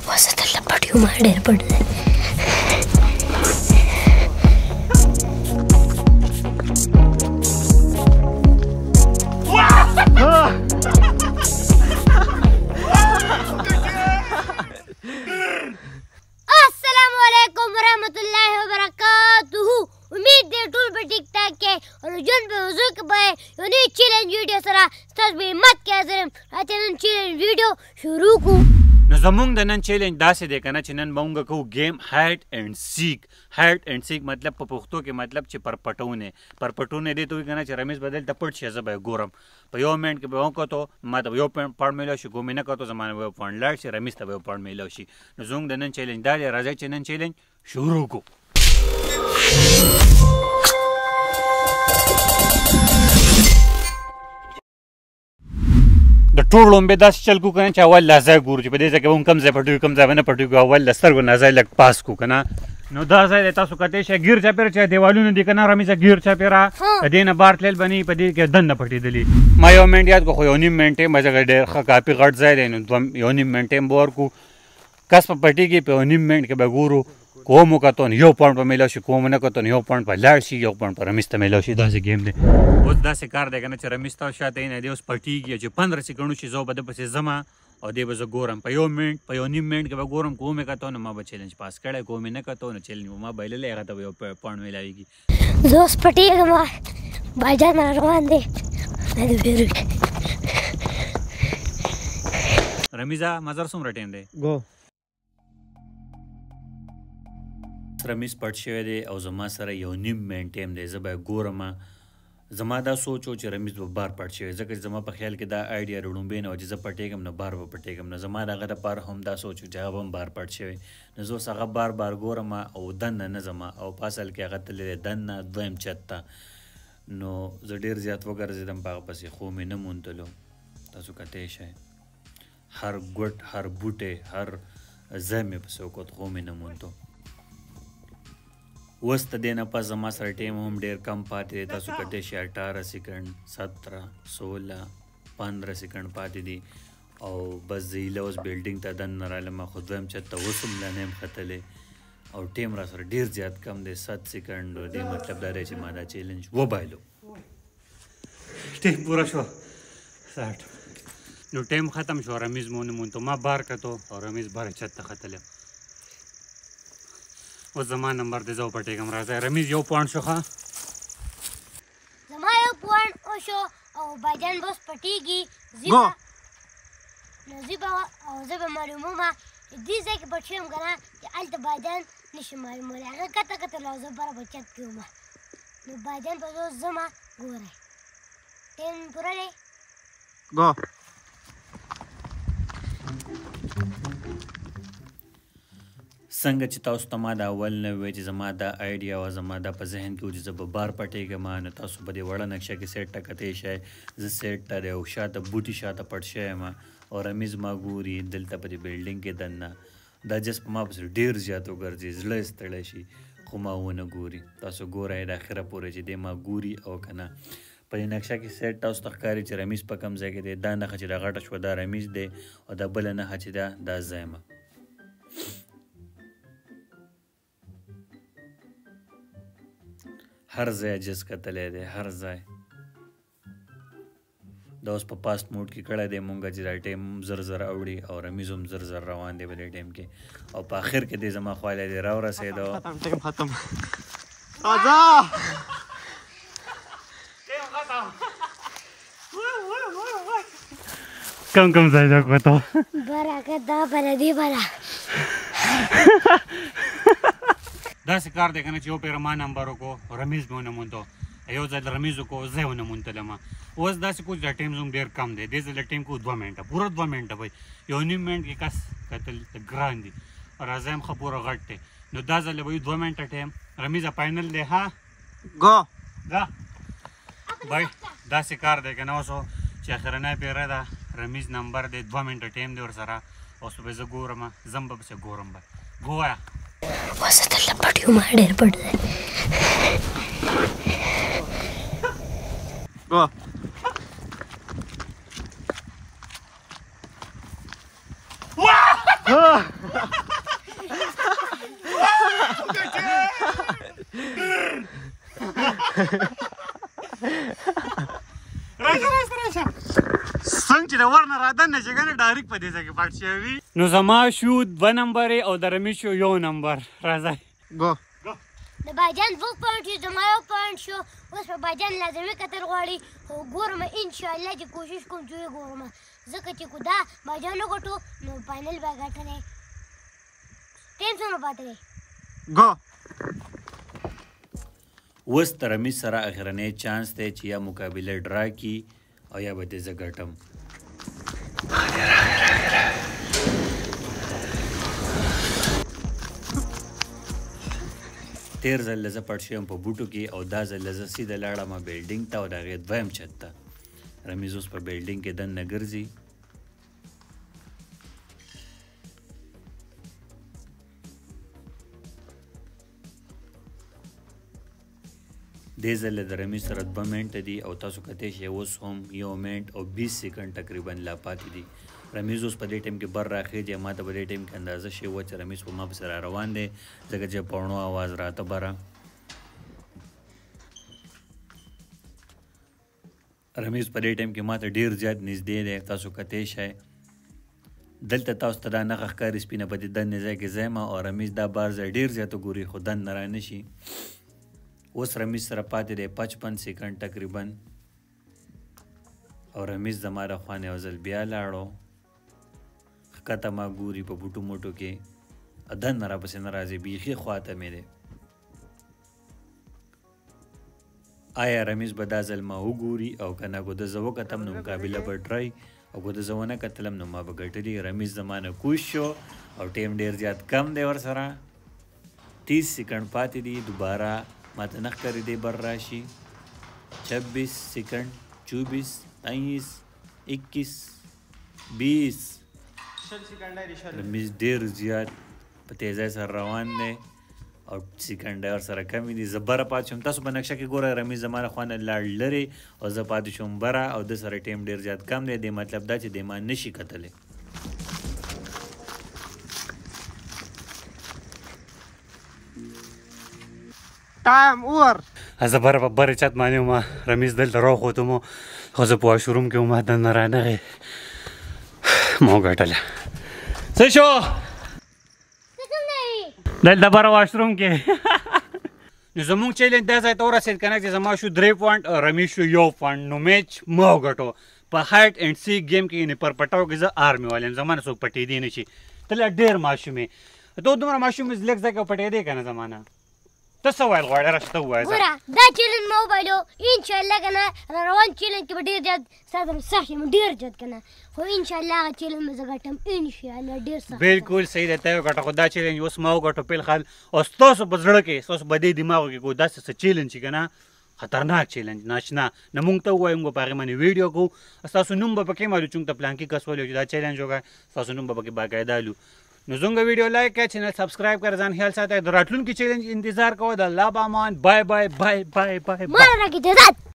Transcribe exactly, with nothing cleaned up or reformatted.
وسط لپټیو ما ډېر پټ دی. السلام علیکم ورحمۃ اللہ وبرکاتہ. امید دی ټول په ټیک ټاک کې او جون په وضو کې به یو نوی چیلنج ویډیو سره ستاسو په همت کې حاضر یم. راځئ نن چیلنج ویډیو شروع کړو. نو زمونږ د نن چیلنج داسې دی که نه چې نن به مونږ کوو گیم هایډ اینډ سیک. هایډ اینډ سیک مطلب په پښتو کې مطلب چې پر پټونې پر پټونې دې ته وایي که نه چې رمیز به دلته پټ شي زه به یې ګورم. په یو منټ کې به یې وکتو ما ته به یو پړ میلاو شي ګومې نه کتو زما نه به یو پړ لاړ شي رمیز ته به یو پړ میلاو شي. نو زمونږ د نن چیلنج دا دی. راځئ چې نن چیلنج شروع کړو. د ټول لومبې داسې چل کړو که نه چې اول لا ځای ګورو چې په دې ځای کې به مونږ کوم ځای پټوي کوم ځای به نه پټوي. اول د سترګو نه ځای لږ پاس کړو که نه. نو دا ځای دی تاسو کتلی شئ ګیر چاپېره چې دیوالونه دي که نه رمیزه ګیر چاپېره د دې نه بار تلل به نه وي په دې کې دننه پټېدلي. ما یو منټ یاد کړو خو یو نیم منټ ټایم به ځکه ډېر ښه کافي غټ ځای دی نو دوه یو نیم منټ ټایم به ورکړو. کس په پټېږي په یو نیم منټ کې به ګورو که وم وکتو نو یو پاونډ به میلاو شي که وم ونه کتو نو یو پاونډ به لاړ شي یو پاونډ به رمیز ته میلاو شي. داسې گیم دی. اوس داسې کار دی که نه چې رمیز ته شاته یې نه دی اوس پټېږي چې پندره سیکنډ وشي زه به ده پسې ځمه او دې به زه ګورم. په یو منټ په یو نیم منټ کې به ګورم که ومې کتو نو ما به چیلنج پاس کړی که ومې نه کتو نو چیلنج به ما بایللی هغه ته به یو پاونډ میلاویږي. زه اوس پټېږم بایجان را روان دی نه دې ویروي. رمیزه مزر څومره ټایم دی؟ گو رمیز پټ شوی دی او زما سره یو نیم منټ ټایم دی. زه به یې ګورم. زما دا سوچ و چې رمیز به بار پټ شوی ځکه چې زما په خیال کې دا آیډیا ړومبۍ نه وه چې زه پټېږم نو بار به پټېږم. نو زما د هغه دپاره هم دا سوچ و چې هغه به هم بار پټ شوی. نو زه اوس هغه بار بار ګورم او دننه نه ځم او په اصل کې هغه تللی دی دننه دویم چت ته. نو زه ډېر زیات وګرځېدم په هغه پسې خو مې نه موندلو. تاسو کتی شئ هر ګوټ هر بوټی هر ځای مې پسې وکت خو مې نه موندو. اوس د دې نه پس زما سره ټایم هم ډېر کم پاتې دی. تاسو کتی شئ اټاره سیکنډ ستره سوله پندره سیکنډ پاتې دي او بس زه هیله اوس بلډینګ ته دننه رالم خو دویم چت ته اوس هم لا نه یم ختلی او ټایم را سره ډېر زیات کم دی ست سیکنډ. دې مطلب دا دی چې ما دا چیلنج وبایلو. ټایم پوره شو ساټ نو ټایم ختم شو رمیز مو ونه موندو. ما بار کتو او رمیز بار چت ته ختلی. اوس زما نمبر دی زه وپټېږم. راځئ رمیز یو پوینټ شو ښه زما یو پوینټ وشو او بایجان به اوس پټېږي. گو نو زه به او زه به معلومومه چې دې ځای کې پټ شوم که نه چې هلته بایجان نشي معلومولی. هغه کته کتل او زه بره په چت کې ومه نو بایجان به زه اوس ځمه ګورئ. ټایم پوره دی. گو څنګه چې تاسو ته ما د اول نه ووایي چې زما دا آیډیا وه زما دا په ذهن کې و چې زه به بار پټېږم نو تاسو په دې وړه نقشه کې سیټ ته کتی شئ. زه سیټ ته دی او شاته بوټي شاته پټ شوی یم او رمیز ما ګوري دلته په دې بلډینګ کې دننه. دا جست په ما پسې ډېر زیات وګرځي زړه یې ستړی شي خو ما ونه ګوري. تاسو ګورئ د اخره پورې چې دی ما ګوري او که نه. په دې نقشه کې سیټ تاسو ته ښکاري چې رمیز په کوم ځای کې دی. دا نښه چې دا غټه شوه دا رمیز دی او دا بله نښه چې ده دا زه یم. هر ځای جس کتلی دی هر ځای. دا اوس په پاست موډ کې کړی دی مونږ چې دا ټایم زر زر اوړي او رمیز هم زر زر روان دی په دې ټایم کې او په آخر کې دی زما خوالی دی راورسېدو. ختم ټایم ختم راځه ټایم ختم. کم کم ځای دا کوتو برکت دا بله دی بله. داسې کار دی که نه چې یو پیره ما نمبر وکړو رمیز مې ونه موندو یو ځای د رمیز وکړو زه یې ونه موندلم. اوس داسې کوچ دا ټایم زموږ ډېر کم دی. دې ځای د ټایم کوو دوه منټه پوره دوه منټه وایي یو نیم منټ کې کس کتل ګران دي او راځه هم ښه پوره غټ دی. نو دا ځل به وي دوه منټه ټایم. رمیزه فاینل دی ها گو دا بای داسې کار دی که نه اوس چې اخرنی پیره ده رمیز نمبر دی دوه منټه ټایم دی ورسره. اوس به زه ګورم ځم به پسې ګورم به ګووایه وسط لپټیو ما ډېر پټ دی. گو څنګه چې د ورنه رادنه چې کنه ډایرکټ په دې ځای کې پټ شوی نو زما شو دوه نمبر او د رمیز شو یو نمبر راځي گو د بایجان دوه پوینټ شو زما یو پوینټ شو اوس په بایجان لازمي کتل غواړي خو ګورم انشاءالله چې کوشش کوم چې وګورم ځکه چې کو دا بایجان وګټو نو فاینل به ګټلی ټیم څومره پاتې دی گو اوس د رمیز سره اخرنی چانس دی چې یا مقابله ډرا کی او یا به دې زه ګټم تیر ځل زه پټ شوم په بوټو کې او دا ځل زه سیده لاړم بلډینګ ته او د هغې دویم چت ته رمیز اوس په بلډینګ کې دننه ګرځي دې ځل د رمیز سره دوه منټه دي او تاسو کتی شئ اوس هم یو منټ او بیس سیکنډ تقریبا لا پاتې دي رمیز اوس په دې ټیم کې بر راخېږي ما ته په دې ټیم کې اندازه شوې وه چې رمیز په ما پسې را روان دی ځکه چې پوڼو اواز راته بره رمیز په دې ټیم کې ما ته ډېر زیات نږدې دی تاسو کتی شئ دلته تاسو ته دا نښه ښکاري سپینه په دې دننه ځای کې ځای ما او رمیز دا بار ځای ډېر زیاتو ګوري خو دننه را نه شي اوس رمیز سره پاتې دی پچپن سیکنډ تقریبا او رمیز زما د خوا نه یو ځل بیا لاړو ښکته ما ګوري په بوټو موټو کې دننه راپسې نه راځي بیخي خواته مې دی آیا رمیز به دا ځل ما وګوري او که نه که د زه وکتم نو مقابله به ډرای او که د زه ونه کتلم نو ما به ګټلي رمیز زما نه کوز شو او ټیم ډېر زیات کم دی ورسره تیس سیکنډ پاتې دي دوباره ما ته نه ښکاري دی بر راشي छब्बीस سیکنډ چوبیس تیئیس اکیس بیس رمیز ډېر زیات په تیزۍ سره روان دی او سیکنډ ورسره کمې دي زه بره پاتې شوم تاسو په نقشه کې ګوره رمیز زما له خوا نه لاړ لرې او زه پاتې شوم بره او ده سره ټیم ډېر زیات کم دی دې مطلب دا چې دی ما نشي کتلی ټایم اوور زه بره په بره چت باندې وم رمیز دلته راوخوتم خو زه په واشروم کې وم دننه رانغې ما وګټله څه شو دلته بره واشروم کې نو زموږ چیلنج دا ځای ته ورسېد که نه چې زما شو درې پوینټ او رمیز شو یو پوینټ نو میچ ما وګټو په هایډ اینډ سیک گیم کې یعنې پر پټاو کې زه آرمي والی یم زما نه څوک پټېدی نه شي ته لا ډېر ماشوم یې ته دومره ماشوم یې لږ ځای کې پټېدی که نه زما نه ته څه ویل غواړې راشه ته ووایه ګوره دا چیلنج ما وبایلو انشاءالله که نه را روان چیلنج کې به ډېر زیات ستا سره سخت یم ډېر زیات که نه خو انشاءالله هغه چیلنج به زه ګټم انشاءالله ډېر سخت بالکل صحیح دی ته یې وګټه خو دا چیلنج اوس ما وګټو پیل خال او ستاسو په زړه کې ستاسو په دې دماغو کې کو داسې څه چیلنج چې که نه خطرناک چیلنج ناشنا نه موږ ته ووایو موږ به په هغې باندې ویډیو کوو ستاسو نوم به پکې معلوم چونګ ته پلانکي کس ولیو چې دا چیلنج وکړه ستاسو نوم به پکې باقاعده لو نو زنګ ویډیو لایک کړئ چینل سبسکرایب کړئ ځان خیال ساتئ د راتلونکي چیلنج انتظار کوئ د الله به امان بای بای بای بای بای ما راکې اجازت